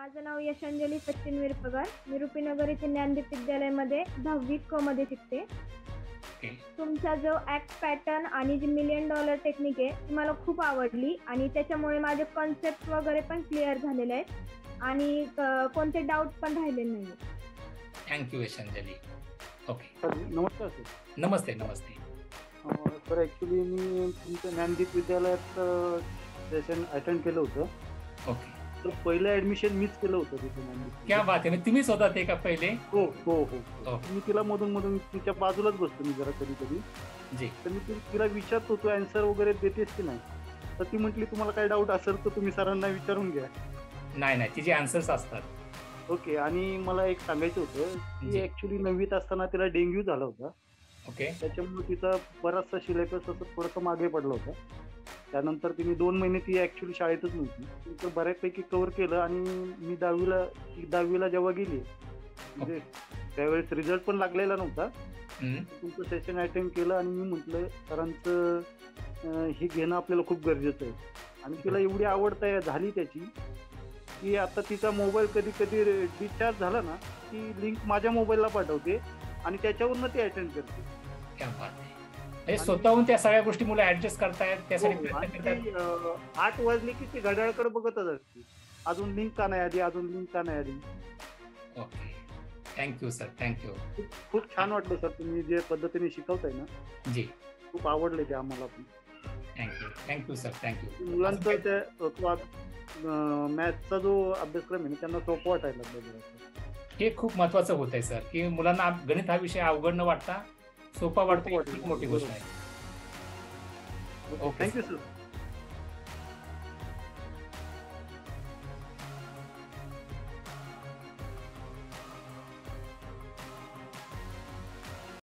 माझं नाव यशांजली सचिन विरपगार. मी रुपीनगर येथे ज्ञानदीप विद्यालयामध्ये 10वी क मध्ये शिकते. ओके. तुमचा जो ॲक्ट पॅटर्न आणि जी $1,000,000 टेक्निक आहे ती मला खूप आवडली आणि त्याच्यामुळे माझे कॉन्सेप्ट वगैरे पण क्लिअर झालेले आहेत आणि कोणते डाऊट पण राहिलेले नाही. थँक्यू यशांजली. ओके. सर नमस्कार सर. नमस्ते नमस्ते. सर ॲक्च्युली मी तुमच्या ज्ञानदीप विद्यालयात सेशन अटेंड केलं होतं. ओके. तर पहिलं ॲडमिशन मीच केलं होतं तिथे ज्ञानदीप. क्या बात आहे. तुम्हीच होता ते का पहिले? हो हो हो हो. मी तिला मधून तिच्या बाजूलाच बसतो मी जरा कधी कधी. जी. तर मी तिला विचारत होतो ॲन्सर वगैरे देतेस की नाही. तर ती म्हटली तुम्हाला काय डाऊट असेल तर तुम्ही सरांना विचारून घ्या. नाही तिचे आन्सर्स असतात. ओके. आणि मला एक सांगायचं होतं की ॲक्च्युली 9वीत असताना तिला डेंग्यू झाला होता. ओके. त्याच्यामुळे तिचा बराचसा सिलेबस असं थोडंसं मागे पडलं होतं. त्यानंतर तिने 2 महिने ती ॲक्च्युली शाळेतच नव्हती. तिचं बऱ्यापैकी कव्हर केलं आणि मी 10वीला जेव्हा गेली म्हणजे त्यावेळेस रिझल्ट पण लागलेला नव्हता. तुमचं सेशन अटेंड केलं आणि मी म्हटलं सरांचं हे घेणं आपल्याला खूप गरजेचं आहे. आणि तिला एवढी आवड झाली त्याची की आता तिचा मोबाईल कधी कधी डिस्चार्ज झाला ना की लिंक माझ्या मोबाईलला पाठवते आणि त्याच्यावरनं ती अटेंड करते. क्या बात आहे. स्वतःहून त्या सगळ्या गोष्टी मुलं ऍडजस्ट करतायत त्यासाठी प्रयत्न करतात. 8 वाजले की ती घड्याळाकडे बघतच असते. अजून लिंक का नाही आली, अजून लिंक का नाही आली. ओके. Thank you sir. थँक्यू. खूप छान वाटलं सर तुम्ही जे पद्धतीने शिकवताय ना. जी. खूप आवडले ते आम्हाला पण. Thank you sir. थँक्यू. मुलांचा त्या मॅथचा जो अभ्यासक्रम आहे त्यांना सोपं वाटायला लागलं. हे खूप महत्वाचं होत आहे सर की मुलांना गणित हा विषय अवघड न वाटता सोपा वाटतो. खूप मोठी गोष्ट आहे. Thank you sir.